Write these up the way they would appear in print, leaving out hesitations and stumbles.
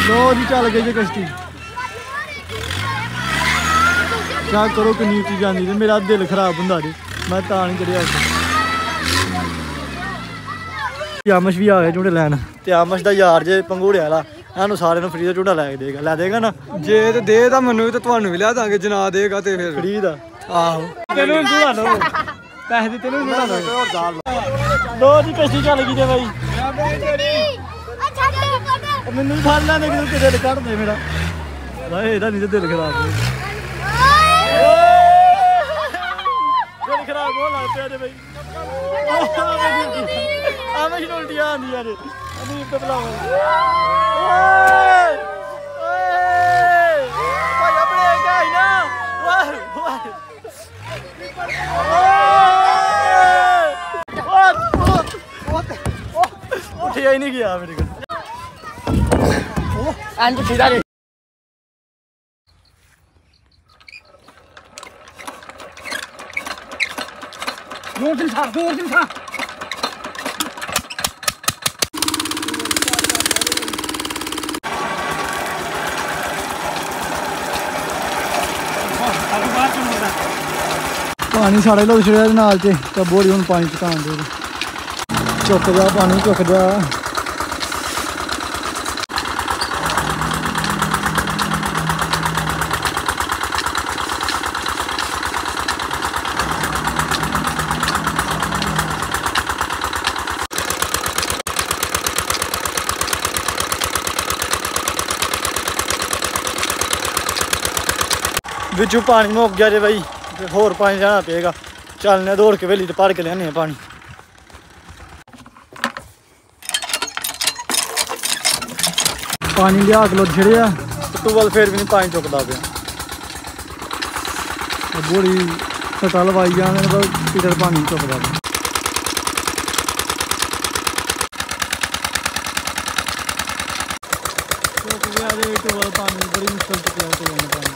लो जी चल गई जी कश्ती। क्या करो किन्नी उच्ची जानी ते मेरा दिल खराब होंदा जी, मैं तां नहीं चढ़िया उत्ते। आमश भी आ गया झूटे लैन ते आमश दा यार जे पंगूड़े वाला सानू सारे नूं फ्री दा झूटा लै देगा, लै देगा ना जे ते दे दा मैनू ते तुहानू भी लै दांगे, जना देगा ते फिर फ्री दा। आहो तेनू झूला लो पैसे दित्ते नूं झूला लो। लो जी कश्ती चल गई जे भाई, मैनू फड़ लैंदे कि दिल कढ़ दे मेरा, एह्दा नहीं दिल खराब हो दिल खराब हो लग पिया जे भाई। आमश नूं उल्टियां आंदियां जे अमीर तो बुलाओ भाई अपने क्या ही ना उठिया ही नहीं गया मेरे को। पानी साढ़े लोग छड़िया नाल च बोरी हूँ पानी चुकान दे चुक जा पानी चुक जा। बिचू पानी मुक गया जे भाई, होर पानी जाना पेगा, चलने दौड़ के वेली तो भर के लिया पानी। पानी लिया किलो छिड़िया टूबल फिर भी नहीं पानी चुकता पे, बड़ी सटा लवाई जाने पर पीटर पानी नहीं चुकता पे। चुक गया टूबल पानी बड़ी मुश्किल चुकया टूबल में पानी।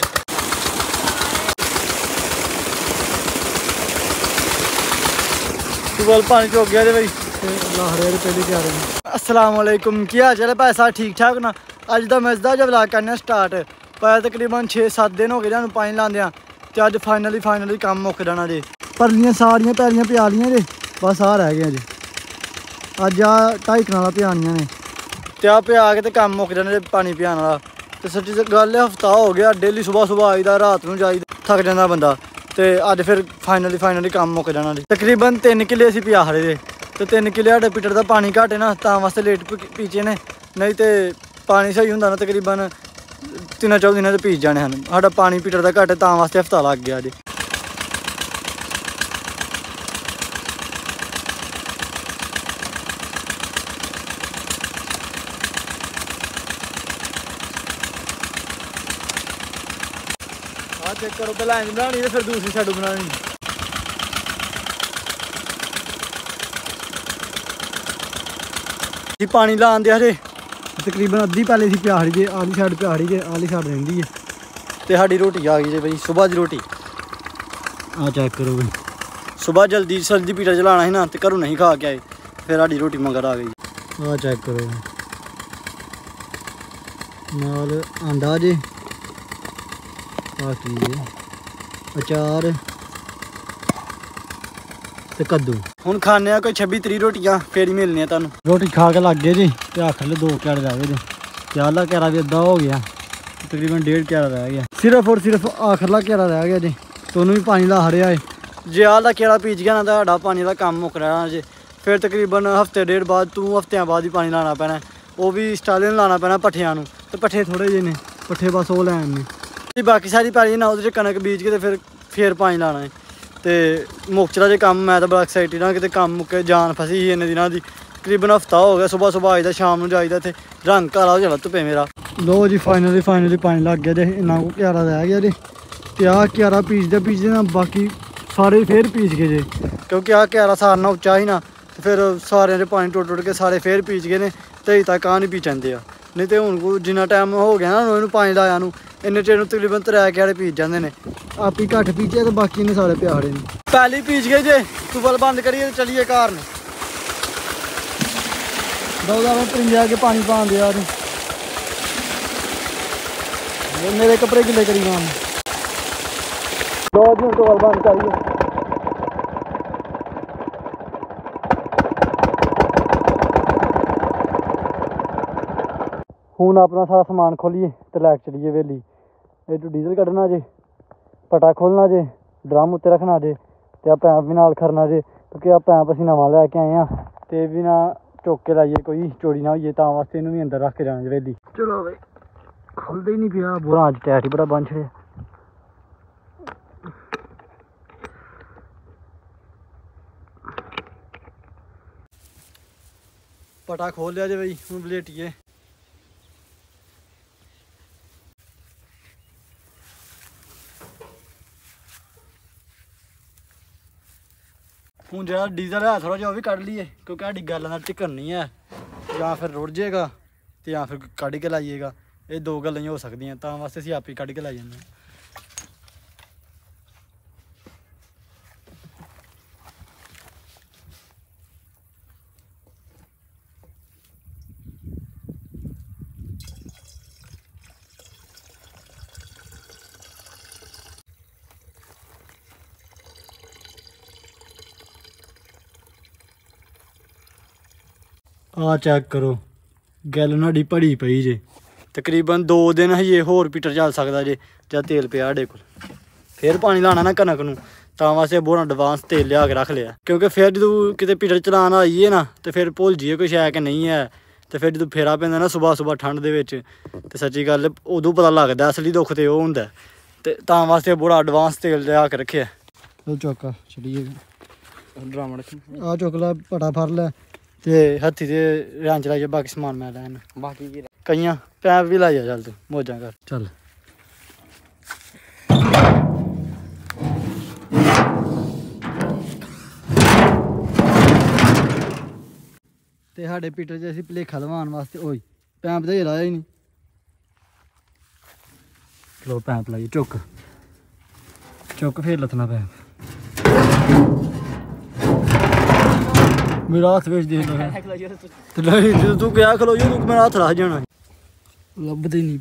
टूबल पानी चुक गया भाई, पहले क्या रहे। अस्सलाम वालेकुम, क्या हाल चाल है भाई साहब, ठीक ठाक ना। अज का मजदा जब व्लॉग करना स्टार्ट पाया तकरीबन 6-7 दिन हो गए जानू पानी लांदियां ते अज फाइनली काम मुक जाना जे। परलियां सारियां पैलियां प्या लियां जे, बस आ रह गया जी। अज आ 2.5 कनाल प्यानियां ने ते आ प्या के ते काम मुक जाना जे पानी प्यान वाला। ते सच्ची गल है हफ्ता हो गया डेली सुबह आईदा रात नूं जाईदा, थक जांदा बंदा। ते अज फिर फाइनली काम मुक जाना जी। तकरीबन 3 किले असीं प्या खड़े जे ते 3 किले साढ़े पीटर दा पानी घट है ना, तां वास्ते लेट पीचे ने, नहीं तो पानी सही होंदा ना तकरीबन 3-4 दिनों से पीच जाने हैं। साढ़ा पानी पीटर दा घट है तां वास्ते हफ्ता लग गया जी। चेक करो पहले इंज बनानी तो फिर दूसरी साइड बनानी। जी पानी लान दिया जे तकरीबन अद्धी पहले सी प्याड़ी जे, आली साइड प्याड़ी जे, आली साइड रही है। तो साड़ी रोटी आ गई जे भाई, सुबह की रोटी आ चेक करो भाई। सुबह जल्दी पीटर चलाना है ना तो घरों नहीं खा के आए, फिर साड़ी रोटी मगर आ गई। आ चेक करो नाल आंडा जे, बाकी अचार ते कद्दू। हुण खाने कोई 26-30 रोटियां फिर ही मिलनी तुहानूं। रोटी खा के लग गए जी ते आखिर 2 क्यारे रह गए जी। ते आला क्यारा भी अद्धा हो गया, तकरीबन 1.5 क्यारा रह गया। सिर्फ और सिर्फ आखिरला क्यारा रह गया जी, तो भी पानी ला हरिया है। जे आला क्यारा पीच गया ना तो साडा पानी का काम मुक रहना जी। फिर तकरीबन हफ्ते 1.5 बाद 2 हफ्तियां बाद ही पानी लाना पैना, वो भी स्टालिन लाना पैना पट्ठियां नूं। ते पट्ठे थोड़े जे ने, पट्ठे बस वो लैन ने। बाकी सारी पैली ना उहदे च कनक बीज के ते फिर पानी लाना है। तो मुकचरा जे काम, मैं तो बड़ा एक्साइटेड हाँ कि काम मुक्के, जान फसी ही इन्ने दिनों की। तकरीबन हफ्ता हो गया, सुबह आईदा शाम को जाईदा, इत्थे रंग काला हो जाना धुप्पे मेरा। लो जी फाइनली पानी लग गया जे, इन्ना को क्यारा रह गया जी। तो आ क्यारा पीचदे ना बाकी सारे फिर पीच गए जे, क्योंकि आ क्यारा सारना उच्चा ही ना, तो फिर सारे पानी टुट के सारे फिर पीच गए ने। तो अजे तक आ नहीं पीचन दिया, नहीं तो हूँ जिन्ना टाइम हो गया ना इन्हूं पानी लाया नूं, इन्ने चिर तकरीबन 3 क्यारे पीच जाते हैं। आप ही घट पीचे तो बाकी ने सारे प्यारे ने। पहली पीच गए जे, टूबल बंद करिए चलिए घर ने। दौदा में परिंजा के पानी पान दिया मेरे कपड़े गिले करी काम 2 दिन तो और बंद करिए। ਹੁਣ अपना सारा समान खोलिए तो लैके चलीए वेली। ये तो डीजल कढ़ना जे, पटा खोलना जे, ड्रम उत्ते रखना जे, तो पैंप भी नाल करना जे, क्योंकि आ पैंप असीं नवां लैके आए हैं तो भी ना चुक के लाइए कोई चोरी ना होइए, तां वास्ते इनू भी अंदर रख के जाना जे वेली। चलो भाई खुलदा ही नहीं पिया, बुरा अज टैट ही बड़ा बन छड़िया। पटा खोल लिया जे भाई, हूँ बलेटिए। हूँ जो डीजल है थोड़ा जिहा भी कढ़ लीए, क्योंकि साडी गल का टिकन नहीं है, या फिर रुड़ जाएगा तो या फिर कढ़ के लाइएगा। ये 2 गल्लां ही हो सकदियां, तां वास्ते असीं आप ही कढ़ के लाई जन्ने। आ चैक करो, गैल नाड़ी भड़ी पई जे। तकरीबन 2 दिन हजे होर पीटर चल सकदा जे, जद तेल पिया साढ़े कोल। फिर पानी लाना ना कनक नूं, तां वास्ते बहुत एडवांस तेल लिया के रख लिया, क्योंकि फिर जो किते पीटर चलान आइए ना तो फिर भुल जाइए कुछ है कि नहीं है। तो फिर जो फेरा पैंदा ना सुबह सुबह ठंड दे विच, ते सच्ची गल उदों पता लगदा असली दुख ते ओह हुंदा, ते तां वास्ते बड़ा एडवांस तेल लिया के रखेआ। चौका चलिए ड्रामा आ चुक ला, पटा फड़ लै ते हत्थी ते रंज लाइए, बाकी समान मैं लैन, बाकी कईयां पैप भी लाइया। चल तू मौजां कर चल। ते साढ़े पीटर च असीं भलेखा लवान वास्ते ओए पैंप ते लाया ही नहीं। लो पैंप लाइए, चुक चुक फिर लथना पैंप। मेरा हाथ बेच दे तू क्या खलोइए, तू मेरा हाथ रह जाना लभदे नहीं।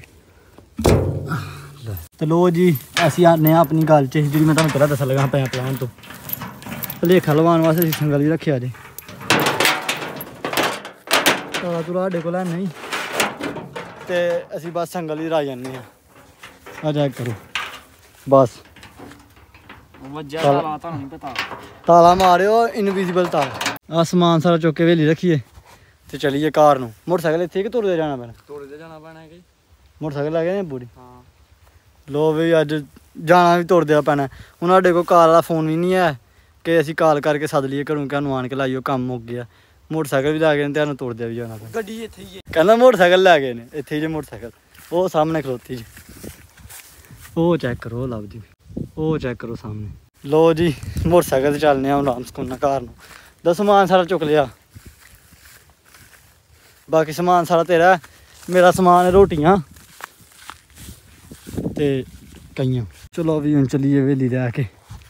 तो लो जी असीं आने अपनी गल च जी, मैं तुहानूं पहलां दस्सन लगा पैंप लाउण तो भलेखा लवान वास्ते असीं संगल ही रखेआ जे। ताला तुला साढ़े कोल है नहीं, ते असीं बस संगल ही लाई जन्ने आ चैक करो बस। ताला मारियो इनविजिबल ताला। आ समान सारा चुक के वेली रखिए तो चलिए घर नूं। मोटरसाइकिल इत्थे कि तुरदे जाना पैना? तुरदे जाना पैना है कि मोटरसाइकिल लै गए पूरी? हाँ लो भी अज जाना भी तुरदे पैना। हुण साढ़े कोल कार वाला फोन भी नहीं है कि असीं कॉल करके सद लीए घरों कि आन के लाइयो कम्म मुक गया। मोटरसाइकिल भी लै गए ते तुरदे भी जाना पैना। गड्डी इत्थे ही है कहंदा मोटरसाइकिल लै गए ने, इत्थे जे मोटरसाइकिल वो सामने खलोती जी। वो चैक करो लभदी, वो चैक करो सामने। लो जी मोटरसाइकिल ते चलने आं आराम सकूना घर नूं। दा समान सारा चुक लिया, बाकी समान सारा तेरा है। मेरा समान रोटियां ते कईयां। चलो अभी हम चलिए वेली लैके।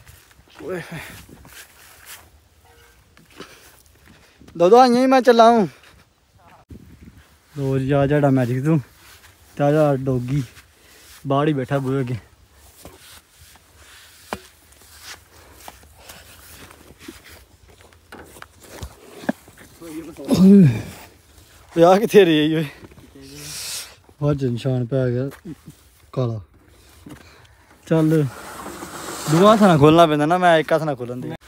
दो आइया ही मैं चला हूँ। लो जी आ जाड़ा मैजिक तू ताजा डोगी बाहर ही बैठा बूहे अगे। आ कितने रही अज निशान पै गया काला। चल दूआ हत्थ ना खोलना पैंदा ना, मैं एक हत्थ ना खोलन दे।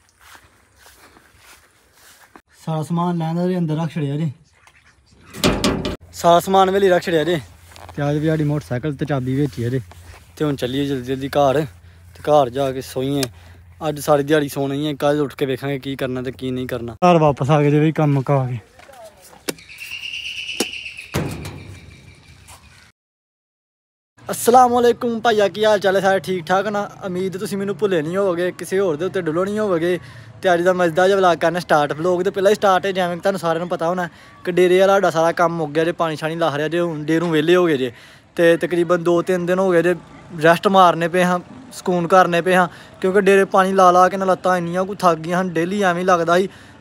सारा समान लैंदा अंदर रख छड़िया जे, सारा समान वेली रख छड़िया जे। ते अज भी साढ़ी मोटरसाइकिल ते चाबी बेची है जे। ते हुण चलिए जल्दी जल्दी घर, ते घर जाके सोइए। अज सारी दिहाड़ी सोना ही है, कल उठ के वेखांगे की करना ते की नहीं करना। घर वापस आ गए जे भी कम्म मुका के। अस्सलाम वालेकुम भाइया, की हाल चाल है सारे? ठीक ठाक ना? उम्मीद तुसीं मैनूं भुल्ले नहीं होवोगे, किसी होर दे उत्ते डुल्लो नहीं होवोगे। ते अज दा मज़ेदार जिहा व्लॉग करना स्टार्ट। व्लॉग तो पहला ही स्टार्ट है, जिवें तुहानूं सारिआं नूं पता होना कि डेरे वाला साडा सारा कम्म मुक गया जे, पानी शानी ला रहा जे। हुण डेरों वेले हो गए जे, ते तकरीबन 2-3 दिन हो गए जे रैस्ट मारने पे हाँ, सकून करने पे हाँ, क्योंकि डेरे पानी ला ला के ना लत्तां इन्नियां कुछ थक गईयां। डेली एवें लगदा ही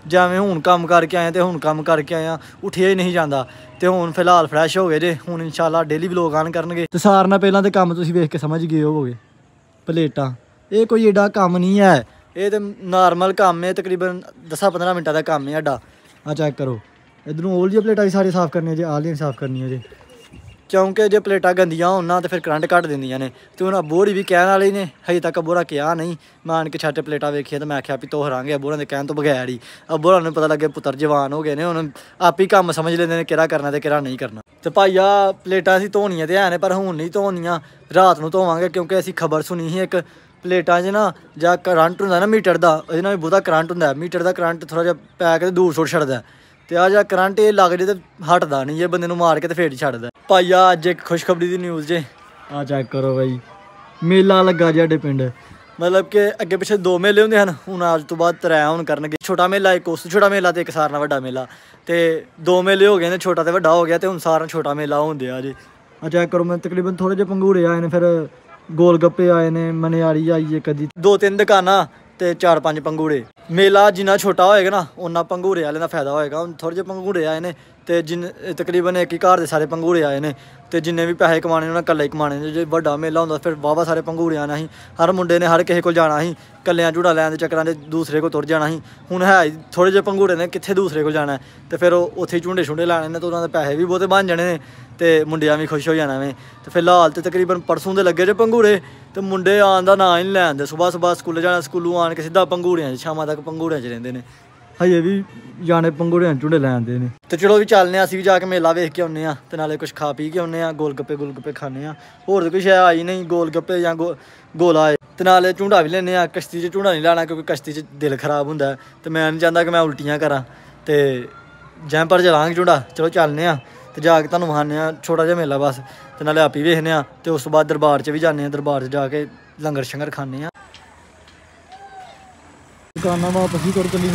ਜਿਵੇਂ ਹੁਣ ਕੰਮ ਕਰਕੇ ਆਏ ਤੇ ਹੁਣ ਕੰਮ ਕਰਕੇ ਆਏ ਆ, ਉੱਠਿਆ ਹੀ ਨਹੀਂ ਜਾਂਦਾ। ਤੇ ਹੁਣ ਫਿਲਹਾਲ ਫਰੈਸ਼ ਹੋ ਗਏ ਜੇ, ਹੁਣ ਇਨਸ਼ਾਅੱਲਾ ਡੇਲੀ ਵਲੋਗ ਆਨ ਕਰਨਗੇ। ਤੇ ਸਾਰਿਆਂ ਨਾਲ ਪਹਿਲਾਂ ਤੇ ਕੰਮ ਤੁਸੀਂ ਵੇਖ ਕੇ ਸਮਝ ਗਏ ਹੋਵੋਗੇ, ਪਲੇਟਾਂ ਇਹ ਕੋਈ ਏਡਾ ਕੰਮ ਨਹੀਂ ਹੈ, ਇਹ ਤੇ ਨਾਰਮਲ ਕੰਮ ਹੈ, ਤਕਰੀਬਨ 10-15 ਮਿੰਟਾਂ ਦਾ ਕੰਮ ਹੈ ਸਾਡਾ। ਆ ਚੈੱਕ ਕਰੋ, ਇੱਧਰੋਂ ਉਹ ਵਾਲੀਆਂ ਪਲੇਟਾਂ ਵੀ ਸਾਰੀਆਂ ਸਾਫ਼ ਕਰਨੀਆਂ ਜੇ, ਆਹ ਵਾਲੀਆਂ ਸਾਫ਼ ਕਰਨੀਆਂ ਜੇ, ਕਿਉਂਕਿ ਜੇ ਪਲੇਟਾਂ ਗੰਦੀਆਂ ਹੋਣ ਨਾ ਤਾਂ ਫਿਰ ਕਰੰਟ ਕੱਟ ਦਿੰਦੀਆਂ ਨੇ। ਤੇ ਹੁਣ ਅਬੋਹਰੀ ਵੀ ਕਹਿਣ ਵਾਲੇ ਨੇ, ਹਜੇ ਤੱਕ ਅਬੋਹਰਾ ਕਿਹਾ ਨਹੀਂ। ਮੈਂ ਆਣ ਕੇ ਛੱਟ ਪਲੇਟਾਂ ਵੇਖੀਆਂ ਤਾਂ ਮੈਂ ਆਖਿਆ ਵੀ ਤੋਹਰਾਂਗੇ ਅਬੋਹਰਾਂ ਦੇ ਕਹਿਣ ਤੋਂ ਬਗੈਰ ਹੀ। ਅਬੋਹਰਾਂ ਨੂੰ ਪਤਾ ਲੱਗੇ ਪੁੱਤਰ ਜਵਾਨ ਹੋ ਗਏ ਨੇ, ਹੁਣ ਆਪ ਹੀ ਕੰਮ ਸਮਝ ਲੈਂਦੇ ਨੇ ਕਿਹੜਾ ਕਰਨਾ ਤੇ ਕਿਹੜਾ ਨਹੀਂ ਕਰਨਾ। ਤੇ ਭਾਈ ਆ ਪਲੇਟਾਂ ਅਸੀਂ ਧੋਣੀਆਂ ਤੇ ਹੈ ਨੇ, ਪਰ ਹੁਣ ਨਹੀਂ ਧੋਣੀਆਂ, ਰਾਤ ਨੂੰ ਧੋਵਾਂਗੇ। ਕਿਉਂਕਿ ਅਸੀਂ ਖਬਰ ਸੁਣੀ ਸੀ ਇੱਕ ਪਲੇਟਾਂ 'ਚ ਨਾ ਜਾਂ ਕਰੰਟ ਹੁੰਦਾ ਨਾ ਮੀਟਰ ਦਾ, ਇਹਦੇ ਨਾਲ ਵੀ ਬਹੁਤਾ ਕਰੰਟ ਹੁੰਦਾ। ਮੀਟਰ ਦਾ ਕਰੰਟ ਥੋੜ੍ਹਾ ਜਿਹਾ ਪੈ ਕੇ ਦੂਰ ਸੁੱਟ ਛੱਡਦਾ, ਤੇ ਆ ਜਾਂ ਕਰੰਟ ਇਹ ਲੱਗ ਜੇ ਤੇ ਹਟਦਾ ਨਹੀਂ, ਇਹ ਬੰਦੇ ਨੂੰ ਮਾਰ ਕੇ ਤੇ ਫੇਰ ਹੀ ਛੱਡਦਾ। ਭਾਈ ਆ ਅੱਜ ਇੱਕ ਖੁਸ਼ਖਬਰੀ ਦੀ ਨਿਊਜ਼ ਜੇ, ਆ ਚੈੱਕ ਕਰੋ ਬਾਈ, ਮੇਲਾ ਲੱਗਾ ਜੇ ਸਾਡੇ ਪਿੰਡ। ਮਤਲਬ ਕਿ ਅੱਗੇ ਪਿੱਛੇ 2 ਮੇਲੇ ਹੁੰਦੇ ਹਨ, ਹੁਣ ਅੱਜ ਤੋਂ ਬਾਅਦ 3 ਹੁਣ ਕਰਨਗੇ। ਛੋਟਾ ਮੇਲਾ, ਇੱਕ ਉਸ ਤੋਂ ਛੋਟਾ ਮੇਲਾ ਤੇ ਇੱਕ ਸਾਰਿਆਂ ਨਾਲੋਂ ਵੱਡਾ ਮੇਲਾ। ਤੇ 2 ਮੇਲੇ ਹੋ ਗਏ ਨੇ, ਛੋਟਾ ਤੇ ਵੱਡਾ ਹੋ ਗਿਆ, ਤੇ ਹੁਣ ਸਾਰਿਆਂ ਛੋਟਾ ਮੇਲਾ ਹੁੰਦੇ ਆ ਜੇ। ਆ ਚੈੱਕ ਕਰੋ, ਮੈਂ ਤਕਰੀਬਨ ਥੋੜ੍ਹੇ ਜਿਹੇ ਪੰਗੂੜੇ ਆਏ ਨੇ, ਫਿਰ ਗੋਲ ਗੱਪੇ ਆਏ ਨੇ, ਮਨਿਆਰੀ ਆਈ ਹੈ ਕਦੀ, 2-3 ਦੁਕਾਨਾਂ ਤੇ 4-5 ਪੰਗੂੜੇ। ਮੇਲਾ ਜਿੰਨਾ ਛੋਟਾ ਹੋਏਗਾ ਨਾ ਉਹਨਾਂ ਪੰਗੂੜੇ ਵਾਲੇ ਦਾ ਫਾਇਦਾ ਹੋਏਗਾ। ਹੁਣ ਥੋੜ੍ਹੇ ਜਿਹੇ ਪੰਗੂੜੇ ਆਏ ਨੇ ਤੇ ਤਕਰੀਬਨ ਇੱਕ ਹੀ ਘਰ ਦੇ ਸਾਰੇ ਪੰਗੂੜੇ ਆਏ ਨੇ, ਤੇ ਜਿੰਨੇ ਵੀ ਪੈਸੇ ਕਮਾਣੇ ਉਹਨਾਂ ਇਕੱਲੇ ਹੀ ਕਮਾਣੇ ਨੇ। ਜੇ ਵੱਡਾ ਮੇਲਾ ਹੁੰਦਾ ਫਿਰ ਵਾਹਵਾ ਸਾਰੇ ਪੰਗੂੜੇ ਆਣਾ ਸੀ, ਹਰ ਮੁੰਡੇ ਨੇ ਹਰ ਕਿਸੇ ਕੋਲ ਜਾਣਾ ਸੀ, ਕੱਲਿਆਂ ਝੂੜਾ ਲੈਣ ਦੇ ਚੱਕਰਾਂ ਦੇ ਦੂਸਰੇ ਕੋਲ ਤੁਰ ਜਾਣਾ ਸੀ। ਹੁਣ ਹੈ ਥੋੜ੍ਹੇ ਜਿਹੇ ਪੰਗੂੜੇ ਨੇ, ਕਿੱਥੇ ਦੂਸਰੇ ਕੋਲ ਜਾਣਾ, ਤੇ ਫਿਰ ਉਹ ਉੱਥੇ ਝੁੰਡੇ ਛੁੰਡੇ ਲੈਣੇ ਨੇ, ਤੇ ਉਹਨਾਂ ਦੇ ਪੈਸੇ ਵੀ ਬਹੁਤੇ ਬਣ ਜਾਣੇ ਨੇ, ਤੇ ਮੁੰਡਿਆਂ ਵੀ ਖੁਸ਼ ਹੋ ਜਾਣਾ ਵੇ। ਤੇ ਫਿਲਹਾਲ ਤੇ ਤਕਰੀਬਨ ਪਰਸੋਂ ਦੇ ਲੱਗੇ ਜੇ ਪੰਗੂੜੇ, ਤੇ ਮੁੰਡੇ ਆਉਣ ਦਾ ਨਾਂ ਹੀ ਨਹੀਂ ਲੈਂਦੇ। ਸੁਬਾਹ ਸਕੂਲੇ ਜਾਣਾ, ਸਕੂਲੋਂ ਆਣ ਕੇ ਸਿੱਧਾ ਪੰਗੂੜਿਆਂ 'ਚ, ਸ਼ਾਮਾਂ ਤੱਕ ਪੰਗੂੜਿਆਂ 'ਚ ਰਹਿੰਦੇ ਨੇ। ਹਜੇ ਵੀ ਜਾਣੇ ਪੰਗੂੜਿਆਂ 'ਚ ਝੁੰਡੇ ਲੈਂਦੇ ਨੇ। ਤੇ ਚਲੋ ਵੀ ਚੱਲਦੇ ਹਾਂ, ਅਸੀਂ ਵੀ ਜਾ ਕੇ ਮੇਲਾ ਵੇਖ ਕੇ ਆਉਂਦੇ ਹਾਂ, ਤੇ ਨਾਲੇ ਕੁਛ ਖਾ ਪੀ ਕੇ ਆਉਂਦੇ ਹਾਂ, ਗੋਲ ਗੱਪੇ ਖਾਂਦੇ ਹਾਂ। ਹੋਰ ਤਾਂ ਕੁਛ ਆਈ ਨਹੀਂ, ਗੋਲ ਗੱਪੇ ਜਾਂ ਗੋਲਾ ਹੈ, ਤੇ ਨਾਲੇ ਝੂੰਡਾ ਵੀ ਲੈਂਦੇ ਹਾਂ। ਕਸ਼ਤੀ 'ਚ ਝੂੰਡਾ ਨਹੀਂ ਲੈਣਾ, ਕਿਉਂਕਿ ਕਸ਼ਤੀ 'ਚ ਦਿਲ ਖਰਾਬ ਹੁੰਦਾ, ਤੇ ਮੈਂ ਨਹੀਂ ਚਾਹੁੰਦਾ ਕਿ ਮੈਂ ਉਲਟੀਆਂ ਕਰਾਂ। ਤੇ ਜੈਂਪਰ ਚਲਾਂਗੇ ਝੂੰਡਾ। ਚਲੋ ਚੱਲਦੇ ਹਾਂ ਤੇ ਜਾ ਕੇ ਤੁਹਾਨੂੰ ਵਿਖਾਉਂਦੇ ਹਾਂ ਛੋਟਾ ਜਿਹਾ ਮੇਲਾ ਬਸ, ਤੇ ਨਾਲੇ ਆਪ ਹੀ ਵੇਖਦੇ ਹਾਂ। ਤੇ ਉਸ ਤੋਂ ਬਾਅਦ ਦਰਬਾਰ 'ਚ ਵੀ ਜਾਂਦੇ ਹਾਂ, ਦਰਬਾਰ 'ਚ ਜਾ ਕੇ ਲੰਗਰ ਸ਼ੰਗਰ ਖਾਂਦੇ ਹਾਂ। ਦੁਕਾਨਾਂ ਵਾਪਸ ਹੀ ਤੁਰ ਚੱਲੀ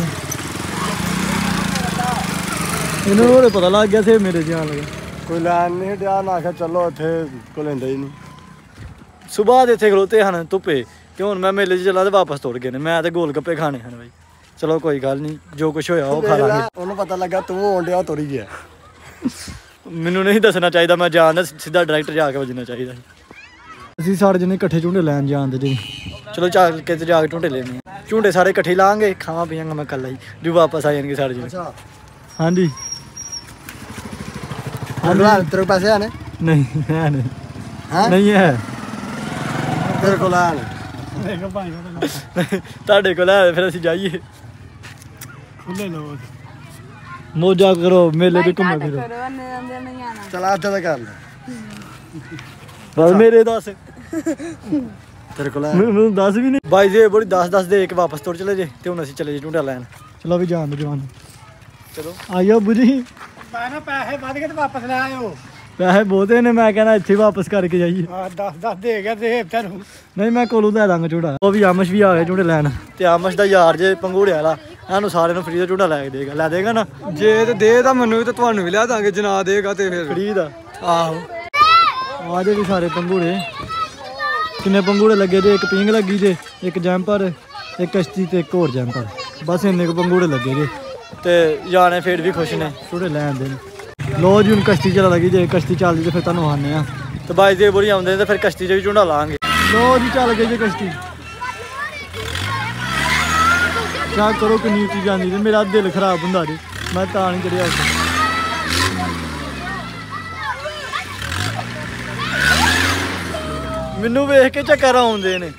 ਇਹਨੂੰ ਹੋਰ ਪਤਾ ਲੱਗ ਗਿਆ ਸੀ ਮੇਰੇ ਜਾਣ ਲੱਗਾ, ਕੋਈ ਲੈਣ ਨਹੀਂ ਡਿਆ ਨਾ, ਆਖਿਆ ਚਲੋ ਇੱਥੇ ਕੋਈ ਲੈਂਦਾ ਹੀ ਨਹੀਂ। ਸੁਬਾਹ ਦੇ ਇੱਥੇ ਖਲੋਤੇ ਹਨ ਧੁੱਪੇ, ਤੇ ਹੁਣ ਮੈਂ ਮੇਲੇ 'ਚ ਚੱਲਾ ਤੇ ਵਾਪਸ ਤੁਰ ਗਏ ਨੇ। ਮੈਂ ਤੇ ਗੋਲ ਗੱਪੇ ਖਾਣੇ ਹਨ ਬਾਈ। ਚਲੋ ਕੋਈ ਗੱਲ ਨਹੀਂ, ਜੋ ਕੁਛ ਹੋਇਆ ਉਹ ਖਾ ਲਾਂਗੇ। ਉਹਨੂੰ ਪਤਾ ਲੱਗਾ ਤੂੰ ਆਉਣ ਡਿਆ, ਤੁਰ ਗਿਆ। ਮੈਨੂੰ ਨਹੀਂ ਦੱਸਣਾ ਚਾਹੀਦਾ, ਮੈਂ ਜਾਣਦਾ, ਸਿੱਧਾ ਡਾਇਰੈਕਟ ਜਾ ਕੇ ਵੱਜਣਾ ਚਾਹੀਦਾ। ਅਸੀਂ ਸਾਰੇ ਜਣੇ ਇਕੱਠੇ ਝੂੰਡੇ ਲੈਣ ਜਾਣਦੇ ਜੀ। ਚਲੋ ਚੱਲ ਕੇ ਤੇ ਜਾ ਕੇ ਝੂੰਡੇ ਲੈਣੇ ਆ, ਝੂੰਡੇ ਸਾਰੇ ਇਕੱਠੇ ਲਾਂਗੇ, ਖਾਵਾਂ ਪੀਵਾਂਗਾ ਮੈਂ ਇਕੱਲਾ ਹੀ, ਜੋ ਵਾਪਸ ਆ ਜਾਣਗੇ ਸਾਰੇ ਜਣੇ। ਹਾਂਜੀ ਤੇਰੇ ਪੈਸੇ ਆਣੇ? ਨਹੀਂ ਹੈ ਨਹੀਂ, ਨਹੀਂ ਹੈ ਤੇਰੇ ਕੋਲ ਆਣ? ਤੁਹਾਡੇ ਕੋਲ ਹੈ, ਫਿਰ ਅਸੀਂ ਜਾਈਏ। ਮੋਜਾ ਕਰੋ, ਮੇਲੇ ਤੇ ਘੁੰਮੋ ਫਿਰੋ। ਚਲਾ ਇੱਦਾਂ ਦਾ ਕਰ ਲੈ ਬਸ ਮੇਰੇ ਦੱਸ, ਤੇਰੇ ਕੋਲ ਮੈਨੂੰ ਦੱਸ ਵੀ ਨਹੀਂ ਬਾਈ ਜੇ ਬੜੀ 10 ਦੇ ਕੇ ਵਾਪਸ ਤੁਰ ਚਲੇ ਜੇ। ਤੇ ਹੁਣ ਅਸੀਂ ਚਲੇ ਜੇ ਝੂੰਡਾ ਲੈਣ। ਚਲੋ ਵੀ ਜਾਣ ਦੇ ਜਵਾਨ, ਚਲੋ ਆਇਓ ਬੁਝੀ। ਮੈਂ ਨਾ ਪੈਸੇ ਵੱਧ ਕੇ ਤੇ ਵਾਪਸ ਲੈ ਆਇਓ। ਪੈਸੇ ਬਹੁਤੇ ਨੇ, ਮੈਂ ਕਹਿੰਦਾ ਇੱਥੇ ਵਾਪਸ ਕਰਕੇ ਜਾਈਏ। ਹਾਂ 10 ਦੇ ਗਿਆ ਤੇ ਤੈਨੂੰ ਨਹੀਂ, ਮੈਂ ਕੋਲੋਂ ਲੈ ਦਾਂਗਾ ਝੂੜਾ। ਉਹ ਵੀ ਆਮਸ਼ ਵੀ ਆ ਗਿਆ ਝੂੜੇ ਲੈਣ, ਤੇ ਆਮਸ਼ ਦਾ ਯਾਰ ਜੇ ਪੰਗੂੜੇ ਵਾਲਾ, ਸਾਨੂੰ ਸਾਰਿਆਂ ਨੂੰ ਫਰੀ ਦਾ ਝੂੜਾ ਲੈ ਕੇ ਦੇਗਾ। ਲੈ ਦੇਗਾ ਨਾ? ਜੇ ਤੇ ਦੇ ਤਾਂ ਮੈਨੂੰ ਵੀ ਤੇ ਤੁਹਾਨੂੰ ਵੀ ਲਿਆ ਦਾਂਗੇ, ਜੇ ਨਾ ਦੇਗਾ ਤੇ ਫਿਰ ਫਰੀ ਦਾ। ਆਹੋ ਆ ਜੇ ਵੀ ਸਾਰੇ ਪੰਗੂੜੇ। ਕਿੰਨੇ ਪੰਗੂੜੇ ਲੱਗੇ ਜੇ? ਇੱਕ ਪਿੰਗ ਲੱਗੀ ਜੇ, ਇੱਕ ਜੈਂਪਰ, ਇੱਕ ਕਸ਼ਤੀ ਤੇ ਇੱਕ ਹੋਰ ਜੈਂਪਰ। ਬਸ ਇੰਨੇ ਕੁ ਪੰਗੂੜੇ ਲੱਗੇ ਜੇ, ਤੇ ਜਾਣੇ ਫੇਰ ਵੀ ਖੁਸ਼ ਨੇ, ਝੂੜੇ ਲੈਣ ਦੇ ਨੇ। ਲੋ ਜੀ ਹੁਣ ਕਸ਼ਤੀ ਚੱਲ ਲੱਗੀ ਜੇ, ਕਸ਼ਤੀ ਚੱਲਦੀ ਤੇ ਫਿਰ ਤੁਹਾਨੂੰ ਆਉਂਦੇ ਆ। ਤੇ ਬਾਈ ਦੇ ਬੁਰੀ ਆਉਂਦੇ ਨੇ ਤੇ ਫਿਰ ਕਸ਼ਤੀ 'ਚ ਵੀ ਝੂੰਡਾ ਲਾਂਗੇ। ਲੋ ਜੀ ਚੱਲ ਗਈ ਜੇ ਕਸ਼ਤੀ। ਕਿਆ ਕਰੋ ਕਿੰਨੀ ਉੱਚੀ ਜਾਂਦੀ ਤੇ ਮੇਰਾ ਦਿਲ ਖਰਾਬ ਹੁੰਦਾ ਜੀ, ਮੈਂ ਤਾਂ ਨਹੀਂ ਚੜਿਆ ਉੱਥੇ। ਮੈਨੂੰ ਵੇਖ ਕੇ ਚੱਕਰ ਆਉਂਦੇ ਨੇ।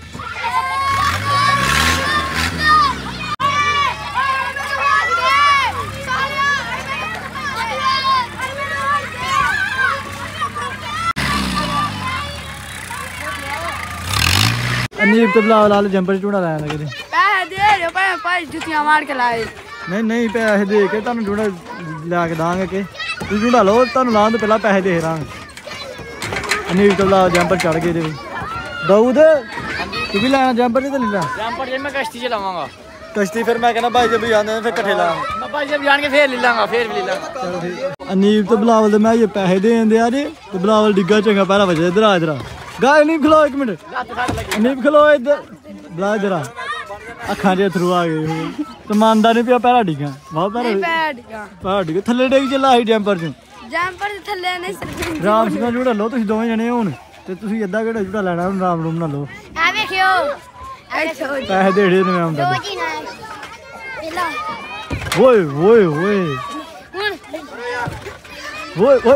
ਅਨੀਬ ਤੇ ਬਲਾ ਲਾਲ ਜੰਪਰ ਝੂੜਾ ਲੈਣ ਲੱਗੇ ਨੇ। ਪੈਸੇ ਦੇ ਦਿਓ ਭਾਈ, ਜੁੱਤੀਆਂ ਮਾਰ ਕੇ ਲਾਏ। ਨਹੀਂ ਪੈਸੇ ਦੇ ਕੇ ਤੁਹਾਨੂੰ ਝੂੜਾ ਲੈ ਕੇ ਦਾਂਗੇ। ਕਿ ਤੁਸੀਂ ਝੂੜਾ ਲਓ, ਤੁਹਾਨੂੰ ਲਾਉਣ ਤੋਂ ਪਹਿਲਾਂ ਪੈਸੇ ਦੇ ਦਾਂਗੇ। ਅਨੀਬ ਤੇ ਬਲਾ ਜੰਪਰ ਚੜ ਗਏ ਜੇ। ਦਾਊਦ ਤੂੰ ਵੀ ਲੈਣਾ ਜੰਪਰ? ਨਹੀਂ ਤਾਂ ਲੈ ਜੰਪਰ ਜੇ ਮੈਂ ਕਸ਼ਤੀ ਚ ਲਾਵਾਂਗਾ। ਕਸ਼ਤੀ ਫਿਰ ਮੈਂ ਕਹਿੰਦਾ ਭਾਈ ਜੇ ਵੀ ਜਾਂਦੇ ਨੇ ਫਿਰ ਇਕੱਠੇ ਲਾਵਾਂਗੇ। ਮੈਂ ਭਾਈ ਜਬ ਜਾਣ ਕੇ ਫੇਰ ਲੈ ਲਾਂਗਾ, ਫੇਰ ਵੀ ਲੈ ਲਾਂਗਾ। ਚਲੋ ਠੀਕ। ਅਨੀਬ ਤੇ ਬਲਾਵਲ ਦੇ ਮੈਂ ਇਹ ਪੈਸੇ ਦੇ ਦਿੰਦੇ ਆ ਜੇ, ਤੇ ਬਲਾਵਲ ਡਿੱਗਾ ਚੰਗਾ ਪਹਿਰਾ ਵਜੇ। ਇਧਰ ਆ, ਇਧਰ ਆ ਗਾ। ਅਨੀਬ ਖਲੋ ਇੱਕ ਮਿੰਟ, ਅਨੀਬ ਖਲੋ ਇੱਧਰ। ਬਲਾ ਇਧਰ ਆ, ਅੱਖਾਂ ਦੇ ਥਰੂ ਆ ਗਏ। ਤੇ ਮੰਨਦਾ ਨਹੀਂ ਪਿਆ ਪੈਰਾ ਡਿੱਗਾ ਬਹੁਤ ਨਹੀਂ ਪੈਰਾ ਪੈਰ ਡਿੱਗਾ ਪੈਰਾ ਡਿੱਗਾ ਥੱਲੇ ਡਿੱਗ ਚੱਲਾ ਸੀ ਜੰਪਰ ਚ ਜੰਪਰ ਦੇ ਥੱਲੇ ਨੇ ਸਰਪੰਚ ਰਾਮ ਸਿੰਘ ਨਾਲ ਝੂਟਾ ਲਓ ਤੁਸੀਂ ਦੋਵੇਂ ਜਣੇ ਹੁਣ ਤੇ ਤੁਸੀਂ ਅੱਧਾ ਕਿਹੜਾ ਝੂਟਾ ਲੈਣਾ ਹੁਣ ਰਾਮ ਰੂਮ ਨਾਲ ਲਓ ਆ ਵੇਖਿਓ ਆ ਵੇਖਿਓ ਪੈਸੇ ਦੇੜੇ ਨੇ ਆਉਂਦਾ ਦੋ ਜੀ ਨਾ ਪਹਿਲਾ ਓਏ ਓਏ ਓਏ ਹੁਣ ਓਏ ਓਏ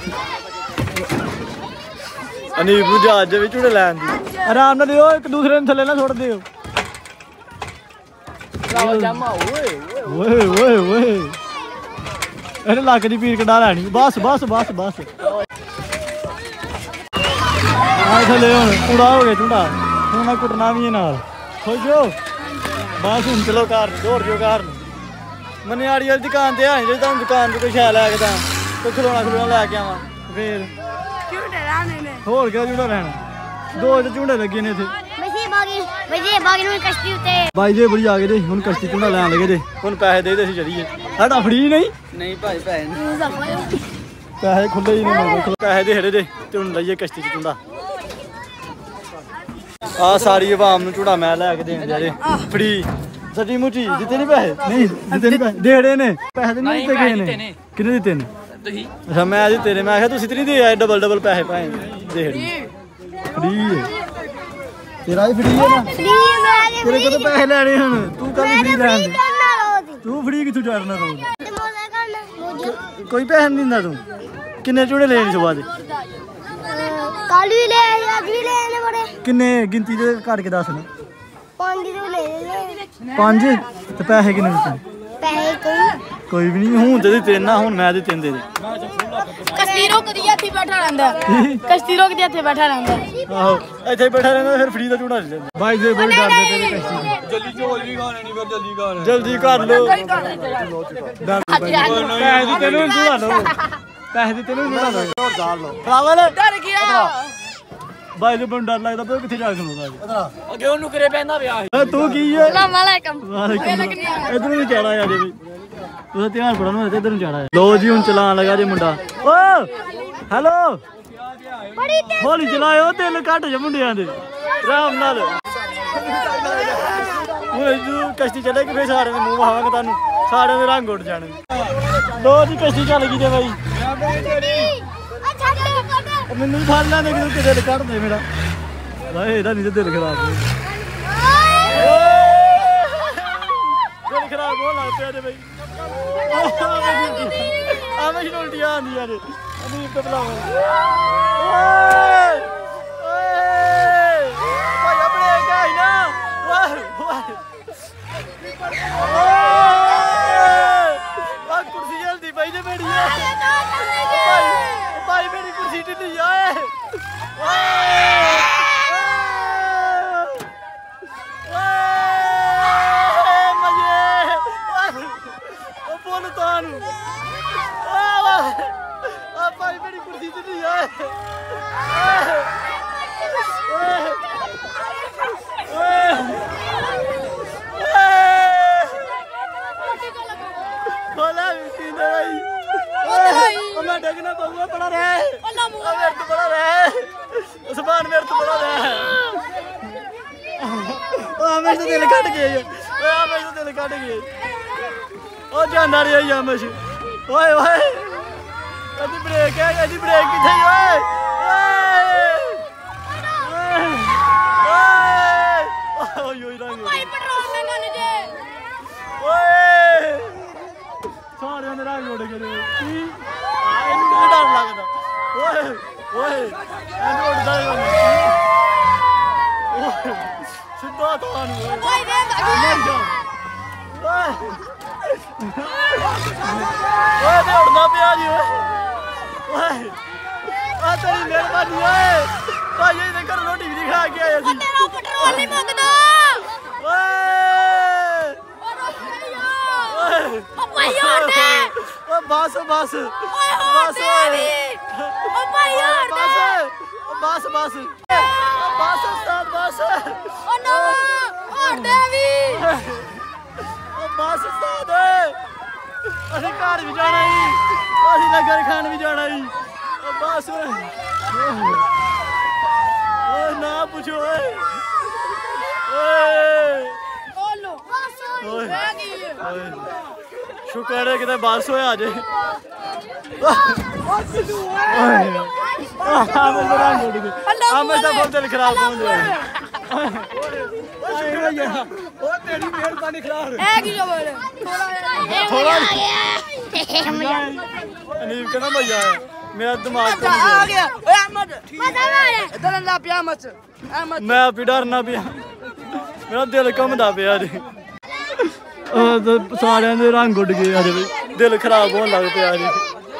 ਅਨੀਬ ਨੂੰ ਜਹਾਜ਼ ਦੇ ਵਿੱਚ ਝੂਟੇ ਲੈਣ ਦੀ ਆਰਾਮ ਨਾਲ ਦਿਓ ਇੱਕ ਦੂਸਰੇ ਨੂੰ ਥੱਲੇ ਨਾ ਸੁੱਟ ਦਿਓ ਓਏ ਓਏ ਓਏ ਇਹਨੇ ਲੱਕ ਦੀ ਪੀਰ ਕਢਾ ਲੈਣੀ ਬਸ ਬਸ ਬਸ ਬਸ ਆ ਥੱਲੇ ਹੁਣ ਕੂੜਾ ਹੋ ਗਿਆ ਝੂਟਾ ਹੁਣ ਮੈਂ ਕੁੱਟਣਾ ਵੀ ਇਹ ਨਾਲ ਖੁਸ਼ ਹੋ ਬਸ ਹੁਣ ਚਲੋ ਘਰ ਨੂੰ ਦੌੜ ਜਾਓ ਘਰ ਨੂੰ ਮਨਿਆੜੀ ਵਾਲੀ ਦੁਕਾਨ ਤੇ ਆ ਜੇ ਤੁਹਾਨੂੰ ਦੁਕਾਨ ਤੇ ਕੋਈ ਸ਼ੈ ਲੈ ਕੇ ਤਾਂ ਕੋਈ ਖਿਡੌਣਾ ਲੈ ਕੇ ਆਵਾਂ ਫੇਰ ਝੂਟੇ ਲਾਣੇ ਨੇ ਹੋਰ ਕਿਹੜਾ ਝੂਟਾ ਲੈਣਾ ਦੋ ਝੂਟੇ ਲੱਗੇ ਨੇ ਇੱਥੇ ਵਜੇ ਬਾਗੀ ਨੂੰ ਕਸ਼ਤੀ ਉੱਤੇ ਬਾਈ ਜੀ ਬੜੀ ਆ ਗਏ ਜੇ ਹੁਣ ਕਸ਼ਤੀ ਝੂਟਾ ਲੈਣ ਲੱਗੇ ਜੇ ਹੁਣ ਪੈਸੇ ਦੇ ਅਸੀਂ ਚਲੀਏ ਸਾਡਾ ਫਰੀ ਨਹੀਂ ਭਾਈ ਭੈਣ ਪੈਸੇ ਖੁੱਲੇ ਹੀ ਨਹੀਂ ਮਿਲਦੇ ਪੈਸੇ ਦੇ ਹੜੇ ਦੇ ਤੇ ਹੁਣ ਲਈਏ ਕਸ਼ਤੀ ਚ ਝੂਟਾ ਆ ਸਾਰੀ ਆਵਾਮ ਨੂੰ ਝੂਟਾ ਮੈਂ ਲੈ ਕੇ ਦੇਣ ਦਿਆ ਜੇ ਫਰੀ ਸੱਚੀ ਮੁੱਚੀ ਦਿੱਤੇ ਨਹੀਂ ਪੈਸੇ ਨਹੀਂ ਦਿੱਤੇ ਨਹੀਂ ਪੈਸੇ ਦੇੜੇ ਨੇ ਪੈਸੇ ਤੇ ਨਹੀਂ ਦਿੱਤੇ ਗਏ ਨੇ ਕਿੰਨੇ ਦਿੱਤੇ ਨੇ ਤੁਸੀਂ ਅੱਛਾ ਮੈਂ ਦਿੱਤੇ ਨੇ ਮੈਂ ਕਿਹਾ ਤੁਸੀਂ ਤੇ ਨਹੀਂ ਦੇ ਆਏ ਡਬਲ ਪੈਸੇ ਪਾਏ ਦੇੜੀ ਫਰੀ ਤੇਰਾ ਹੀ ਫਰੀ ਹੈ ਨਾ ਤੇਰੇ ਕੋਲ ਪੈਸੇ ਲੈਣੇ ਹਨ ਤੂੰ ਕੱਲ ਫਰੀ ਲੈਣ ਦੇ ਤੂੰ ਫਰੀ ਕਿੱਥੋਂ ਚੜਨਾ ਰੋਜ਼ ਕੋਈ ਪੈਸੇ ਨਹੀਂ ਦਿੰਦਾ ਤੂੰ ਕਿੰਨੇ ਝੂੜੇ ਲੈਣੇ ਸੁਬਾਹ ਦੇ ਕੱਲ ਵੀ ਲੈ ਅੱਜ ਵੀ ਲੈਣੇ ਬੜੇ ਕਿੰਨੇ ਗਿਣਤੀ ਦੇ ਘੱਟ ਕੇ ਦੱਸ ਨਾ 5 ਦੇ ਲੈ 5 ਤੇ ਪੈਸੇ ਕਿੰਨੇ ਦਿੱਤੇ ਪੈਸੇ ਕੋਈ ਵੀ ਨਹੀਂ ਹੁਣ ਤੇ ਦਿੱਤੇ ਨਾ ਹੁਣ ਮੈਂ ਦੇ ਤਿੰਨ ਦੇ ਕਸ਼ਤੀ ਰੁਕਦੀ ਇੱਥੇ ਬੈਠਾ ਰਹਿੰਦਾ ਕਸ਼ਤੀ ਰੁਕਦੀ ਇੱਥੇ ਬੈਠਾ ਰਹਿੰਦਾ ਆਹੋ ਇੱਥੇ ਬੈਠਾ ਰਹਿੰਦਾ ਫਿਰ ਫਰੀ ਦਾ ਝੂੜਾ ਲੈ ਲੈਂਦਾ ਬਾਈ ਜੀ ਬੜੀ ਡਰਦੇ ਪਏ ਨੇ ਕਸ਼ਤੀ ਜਲਦੀ ਜਲਦੀ ਖਾਣੇ ਨਹੀਂ ਫਿਰ ਜਲਦੀ ਖਾਣੇ ਜਲਦੀ ਕਰ ਲੋ ਪੈਸੇ ਦਿੱਤੇ ਨੂੰ ਝੂੜਾ ਲਓ ਪੈਸੇ ਦਿੱਤੇ ਨੂੰ ਝੂੜਾ ਲਓ ਜ਼ੋਰਦਾਰ ਲਓ ਟਰਾਵਲ ਡਰ ਗਿਆ ਬਾਈ ਨੂੰ ਡਰ ਲੱਗਦਾ ਪਿਆ ਕਿੱਥੇ ਜਾ ਕੇ ਖਲੋਦਾ ਅੱਗੇ ਉਹਨੂੰ ਕਰੇ ਪੈਂਦਾ ਪਿਆ ਤੂੰ ਕੀ ਹੈ ਸਲਾਮ ਅਲੈਕਮ ਇਧਰ ਨੂੰ ਚਾੜਾ ਆ ਜੇ ਵੀ ਤੁਸੀਂ ਧਿਆਨ ਪੜਾ ਨੂੰ ਇਧਰ ਨੂੰ ਚਾੜਾ ਲੋ ਜੀ ਹੁਣ ਚਲਾਣ ਲੱਗਾ ਜੇ ਮੁੰਡਾ ਓ ਹੈਲੋ ਹੌਲੀ ਚਲਾਇਓ ਦਿਲ ਘੱਟ ਜਾ ਮੁੰਡਿਆਂ ਦੇ ਆਰਾਮ ਨਾਲ ਹੁਣ ਜਦੋਂ ਕਸ਼ਤੀ ਚੱਲੇ ਕਿ ਫੇਰ ਸਾਰਿਆਂ ਦੇ ਮੂੰਹ ਵਹਾਵਾਂਗੇ ਤੁਹਾਨੂੰ ਸਾਰਿਆਂ ਦੇ ਰੰਗ ਉੱਡ ਜਾਣੇ ਲੋ ਜੀ ਕਸ਼ਤੀ ਚੱਲ ਗਈ ਜੇ ਬਾਈ ਮੈਨੂੰ ਫੜ ਲੈਂਦੇ ਕਿ ਦਿਲ ਕੱਢ ਦੇ ਮੇਰਾ ਵਾਏ ਇਹਦਾ ਨਹੀਂ ਦਿਲ ਖਰਾਬ ਹੋ ਦਿਲ ਖਰਾਬ ਹੋ ਲੱਗ ਪਿਆ ਜੇ ਬਈ ਆਵੇਂ ਹੀ ਉਲਟੀਆਂ ਆਉਂਦੀਆਂ ਨੇ ਅਨੀਬ ਤੇ ਬੁਲਾਓ ਓਏ ਓਏ ਭਾਈ ਆਪਣੇ ਗਾਈ ਨਾ ਵਾਹ ਵਾਹ ਆ ਕੁਰਸੀ ਜਲਦੀ ਪਈ ਜੇ ਮੇਰੀ ਭਾਈ ਮੇਰੀ ਕੁਰਸੀ ਢਿੱਲੀ ਆਏ ਉਹ ਬੋਲ ਤੁਹਾਨੂੰ ਆ ਭਾਈ ਮੇਰੀ ਕੁਰਸੀ ਢਿੱਲੀ ਆਏ ਖੋਲਾ ਵੀ ਨਹੀਂ ਉਹ ਮੈਂ ਡਗਣਾ ਪਊਗਾ ਬੜਾ ਰਹਿ ਮੇਰੇ ਤੋਂ ਬੜਾ ਰਹਿ ਉਸਮਾਨ ਮੇਰੇ ਤੋਂ ਬੜਾ ਰਹਿ ਉਹ ਆਮੇਸ਼ ਦਾ ਦਿਲ ਕੱਢ ਗਏ ਓਏ ਆਮੇਸ਼ ਦਾ ਦਿਲ ਕੱਢ ਗਏ ਉਹ ਜਾਂਦਾ ਰਹੀ ਆਮੇਸ਼ ਓਏ ਓਏ ਇਹਦੀ ਬ੍ਰੇਕ ਹੈ ਇਹਦੀ ਬ੍ਰੇਕ ਕਿੱਥੇ ਓਏ ਓਏ ਓਏ ਰੰਗ ਭਾਈ ਪੈਟਰੋਲ ਮੰਗਣ ਜੇ ਓਏ ਸਾਰਿਆਂ ਦੇ ਰੰਗ ਉੱਡ ਗਏ ਕੀ ਇਹਨੂੰ ਕਿਹੜਾ ਡਰ ਲੱਗਦਾ ਓਏ ਓਏ ਇਹਨੂੰ ਉੱਡਦਾ ਹੀ ਓਏ ਸਿੱਧਾ ਤੁਹਾਨੂੰ ਭਾਈ ਦੇ ਓਏ ਤੇ ਉੱਡਦਾ ਪਿਆ ਜੀ ਓਏ ਆ ਤੇਰੀ ਮਿਹਰਬਾਨੀ ਓਏ ਭਾਈ ਇਹਦੇ ਘਰ ਰੋਟੀ ਵੀ ਨਹੀਂ ਖਾ ਕੇ ਆਏ ਅਸੀਂ ਤੇਰਾ ਪੈਟਰੋਲ ਨਹੀਂ ਮੰਗਦਾ ਓਏ ਓਏ ਭਾਈ ਹੋਰ ਦੇ ਓ ਬਸ ਬਸ ਓਏ ਹੋਰ ਦੇ ਓ ਭਾਈ ਹੋਰ ਦੇ ਬਸ ਬਸ ਬਸ ਉਸਤਾਦ ਬਸ ਓ ਨੋ ਹੋਰ ਦੇ ਵੀ ਬਸ ਉਸਤਾਦ ਅਸੀਂ ਘਰ ਵੀ ਜਾਣਾ ਹੀ ਅਸੀਂ ਲੰਗਰ ਖਾਣ ਵੀ ਜਾਣਾ ਹੀ ਬਸ ਓਏ ਨਾ ਪੁੱਛੋ ਓਏ ਓਏ ਬੋਲੋ शुक्र है किते बस होया जे आमिर दा बहुत दिल खराब हो गया ਉਹ ਤੇਰੀ ਮਿਹਰਬਾਨੀ ਖਿਲਾਫ ए की जो बोल थोड़ा अनीब कहना भैया मेरा दिमाग आ गया ओए अहमद मजा आ रहा इधर अल्लाह पिया मत अहमद मैं भी डरना पिया मेरा दिल घूमदा पिया जी सारे दे रंग उड़ गए अज भी दिल खराब होने लग पिया जी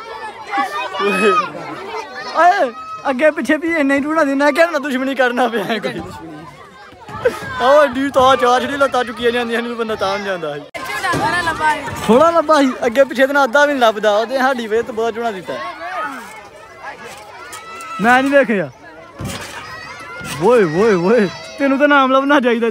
ओए अगे पिछे भी इन्ना ही टूड़ा देना क्या ना दुश्मनी करना पिया कोई आओ डी तो चार छड़ी लत्ता चुकिया जांदियां नहीं बंदा तां जांदा है झूठा सारा लबा है थोड़ा लब्बा ही अगे पिछे तो अद्धा भी नहीं लभदा ओदे साडी वे तो बहुत चुना दिता मैं नहीं देखिया वोए वोए वोए तेनू तो नाम लभना चाहिए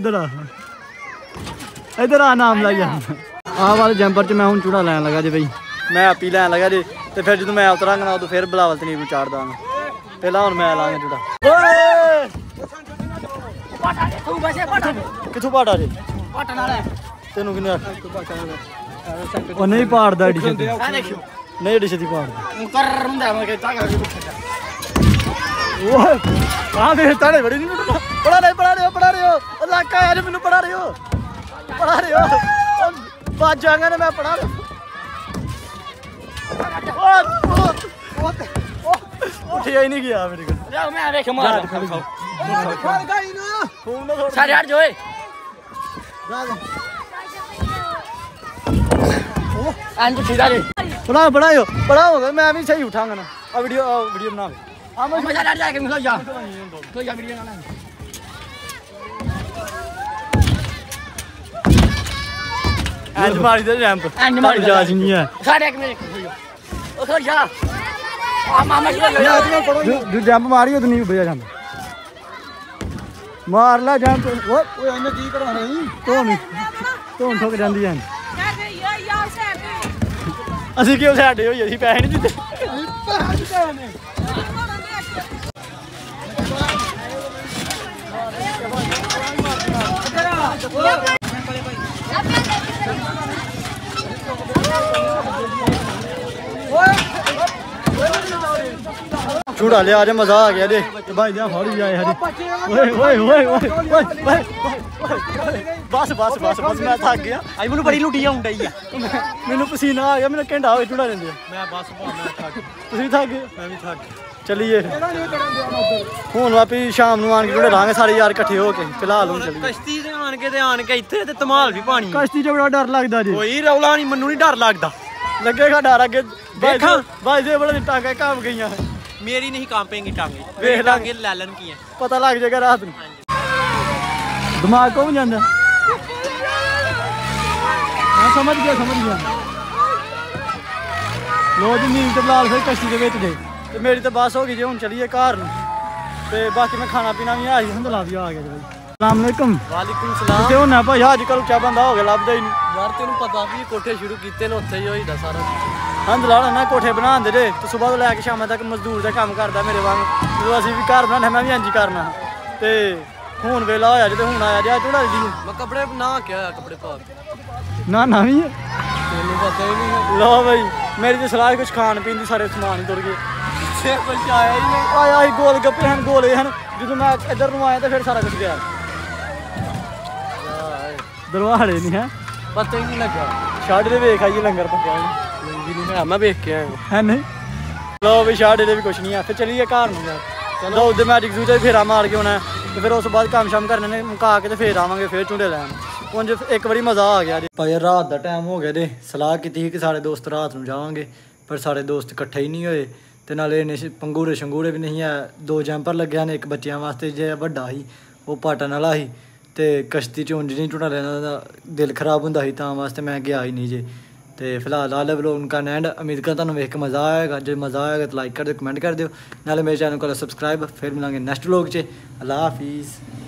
इधर आ नाम लाई जा आ वाले जंपर च मैं हुण चूड़ा लैन लगा जे बई मैं आपी लैन लगा जे ते फिर जदों मैं उतरांगा ना उदों फिर बिलावल तनीब नूं चाड़ दांगा पहला हुण मैं लांगा चूड़ा ओए तू बसे पटा किथों पाड़ा जे पटा नाल तेनू किने ओ नहीं पाड़दा एडी छेती नहीं एडी छेती पाड़दा कर रुंदा मैं के ताका ओए आ दे ताड़े बड़ी नहीं पड़ा रहे हो इलाका यार मैनू पड़ा रहे हो बाज जाएगा ना मैं पढ़ा उठिया ही नहीं गया मेरे को जाओ मैं देख मार ਫੜ ਗਈ ਨਾ खून ना थोड़ा सारे हट जो अंज सीधा रे पढ़ाओ मैं भी सही उठाऊंगा ना आ वीडियो बना हम मजा हट जाके मिलो जा तो जा वीडियो ना एंज मारी दे रैंप एंज मारी दे। जा नहीं है सारे एक मिनट ओ सर जा आ मामा जी जो जंप मारियो तो नहीं भैया जाता मार ला जंप ओए ਓਏ ਇਹਨੇ ਕੀ ਕਰਾਉਣਾ ਸੀ ਧੋਣ ਠੁੱਕ ਜਾਂਦੀ ਹੈ ਅਸੀਂ ਕਿਉਂ ਸਾਡੇ ਹੋਈ ਅਸੀਂ ਪੈਸੇ ਨਹੀਂ ਦਿੱਤੇ चूड़ा ले आज मजा आ गया भाई जा फड़ भी आए ओए ओए ओए ओए बस बस बस बस मैं थक गया आई मैनू बड़ी लुटी आउंदा ही आ मैनू पसीना आ गया मेरा घंटा हो चूड़ा लेंदे मैं बस मैं थक ਤੁਸੀਂ ਥੱਕ ਗਏ मैं भी थक चलिए ਹੁਣ ਵਾਪੀ ਸ਼ਾਮ ਨੂੰ ਆਣ ਕੇ ਚੂੜੇ ਲਾਂਗੇ ਸਾਰੇ ਯਾਰ ਇਕੱਠੇ ਹੋ ਕੇ ਫਿਲਹਾਲ ਹੁਣ ਚੱਲੀਏ कश्ती से आन के इत्थे ते धमाल भी पानी ਕਸ਼ਤੀ 'ਚ ਬੜਾ ਡਰ ਲੱਗਦਾ ਜੀ कोई रौला नहीं मन्नू नहीं डर लगदा ਲੱਗੇਗਾ ਡਰ ਅੱਗੇ ਦੇਖਾਂ। ਬਾਈ ਦੇ ਬੜੇ ਟਾਂਗੇ ਕੰਮ ਗਈਆਂ मेरी नहीं कांपेंगी टांगे वेख लांगे। टांगे लैलन की है ਪਤਾ ਲੱਗ ਜਾਏਗਾ ਰਾਤ ਨੂੰ ਦਿਮਾਗ ਕੋਲ ਜਾਂਦਾ ਮੈਂ ਸਮਝ ਗਿਆ ਲੋ ਜੀ ਨੀਂਦ ਤੇ ਬਲਾਲ ਫਿਰ ਕਸ਼ਤੀ ਦੇ ਵਿੱਚ ਗਏ ਤੇ ਮੇਰੀ ਤਾਂ ਬਸ ਹੋ ਗਈ ਜੇ ਹੁਣ ਚਲੀਏ ਘਰ ਨੂੰ ਤੇ ਬਾਕੀ ਮੈਂ ਖਾਣਾ ਪੀਣਾ ਵੀ ਆਈ ਹੰਦਲਾ ਵੀ ਆ ਗਿਆ ਜੀ ਬਾਈ ਸਲਾਮ ਅਲੈਕੁਮ वालेकुम सलाम ਤੇ ਹੁਣ ਨਾ ਭਾਈ ਅੱਜ ਕੱਲ ਉੱਚਾ ਬੰਦਾ ਹੋ ਗਿਆ ਲੱਭਦਾ ਹੀ ਨਹੀਂ यार तेनू पता भी कोठे शुरू कीते ने उत्थे ही होईदा सारा ਹੰਦਲਾ ਨਾ ਕੋਠੇ ਬਣਾਉਂਦੇ ਜੇ ਤੇ ਸਵੇਰ ਤੋਂ ਲੈ ਕੇ ਸ਼ਾਮਾਂ ਤੱਕ ਮਜ਼ਦੂਰ ਦਾ ਕੰਮ ਕਰਦਾ ਮੇਰੇ ਵਾਂਗ ਜਦੋਂ ਅਸੀਂ ਵੀ ਘਰ ਬਣਾਉਣਾ ਮੈਂ ਵੀ ਇੰਝ ਕਰਨਾ ਤੇ ਹੁਣ ਵੇਲਾ ਹੋਇਆ ਜੇ ਤੇ ਹੁਣ ਆਇਆ ਜੇ ਚੂੜਾ ਜੀ मैं कपड़े ना क्या कपड़े पा ਨਾ ਨਵੀਂ ਹੈ तेनू पता ही नहीं ਲਓ ਬਈ ਮੇਰੀ ਤੇ ਸਲਾਹ ਕੁਝ ਖਾਣ ਪੀਣ ਦੀ ਸਾਰੇ ਸਮਾਨ ਹੀ ਤੁਰ ਗਏ है कुछ आया ही नहीं ਆਇਆ ਹੀ ਗੋਲ ਗੱਪੇ ਹਨ ਗੋਲੇ ਹਨ ਜਦੋਂ ਮੈਂ ਇੱਧਰ ਨੂੰ ਆਇਆ ਤਾਂ ਫਿਰ ਸਾਰਾ ਕੁਝ ਗਿਆ ਦਰਵਾੜੇ ਨਹੀਂ ਹੈ पता ही नहीं लगा ਛਾੜੇ ਦੇ ਵੇਖ ਆਈਏ ਲੰਗਰ ਪੱਕਿਆ मैं देख के आया ਹੈ ਨਹੀਂ ਲਓ ਵੀ ਛਾੜੇ ਦੇ ਵੀ ਕੁਝ ਨਹੀਂ ਆ ਫਿਰ ਚਲੀਏ ਘਰ ਨੂੰ ਯਾਰ ਚਲੋ ਉਹਦੇ ਮੈਜਿਕ ਜ਼ੂ ਤੇ ਫੇਰਾ ਮਾਰ ਕੇ ਆਉਣਾ ਤੇ ਫਿਰ ਉਸ ਤੋਂ ਬਾਅਦ ਕੰਮ ਸ਼ਾਮ ਕਰਨੇ ਨੇ ਮੁਕਾ ਕੇ ਤੇ ਫੇਰ ਆਵਾਂਗੇ ਫੇਰ ਝੁੰਡੇ ਲੈਣ ਉਂਝ ਇੱਕ ਵਾਰੀ ਮਜ਼ਾ ਆ ਗਿਆ ਜੀ ਭਾਈ ਰਾਤ ਦਾ ਟਾਈਮ ਹੋ ਗਿਆ ਜੀ ਸਲਾਹ ਕੀਤੀ ਸੀ ਕਿ ਸਾਰੇ ਦੋਸਤ ਰਾਤ ਨੂੰ ਜਾਵਾਂਗੇ ਪਰ ਸਾਰੇ ਦੋਸਤ ਇਕੱਠੇ ਹੀ ਨਹੀਂ ਹੋਏ ਤੇ ਨਾਲੇ ਇਹਨੇ ਪੰਗੂਰੇ ਸ਼ੰਗੂਰੇ ਵੀ ਨਹੀਂ ਆ 2 ਜੈਂਪਰ ਲੱਗਿਆ ਨੇ ਇੱਕ ਬੱਚਿਆਂ ਵਾਸਤੇ ਜੇ ਵੱਡਾ ਸੀ ਉਹ ਪਾਟਣ ਵਾਲਾ ਸੀ ਤੇ ਕਸ਼ਤੀ 'ਚ ਉਂਝ ਨਹੀਂ ਝੁੰਡਾ ਲੈਣਾ ਦਾ ਦਿਲ ਖਰਾਬ ਹੁੰਦਾ ਸੀ ਤਾਂ ਵਾਸਤੇ ਮੈਂ ਗਿਆ ਹੀ ਨਹੀਂ ਜੇ ਤੇ ਫਿਲਹਾਲ ਆਲੇ ਵਲੋਗ ਦਾ ਐਂਡ ਉਮੀਦ ਕਰਦਾ ਤੁਹਾਨੂੰ ਵੇਖ ਕੇ ਮਜ਼ਾ ਆਏਗਾ ਜੇ ਮਜ਼ਾ ਆਏਗਾ ਤਾਂ ਲਾਈਕ ਕਰ ਦਿਓ ਕਮੈਂਟ ਕਰ ਦਿਓ ਨਾਲੇ ਮੇਰੇ ਚੈਨਲ ਨੂੰ ਕਰੋ ਸਬਸਕ੍ਰਾਈਬ ਫਿਰ ਮਿਲਾਂਗੇ ਨੈਕਸਟ ਵਲੋਗ 'ਚ ਅੱਲਾ ਹਾਫਿਜ਼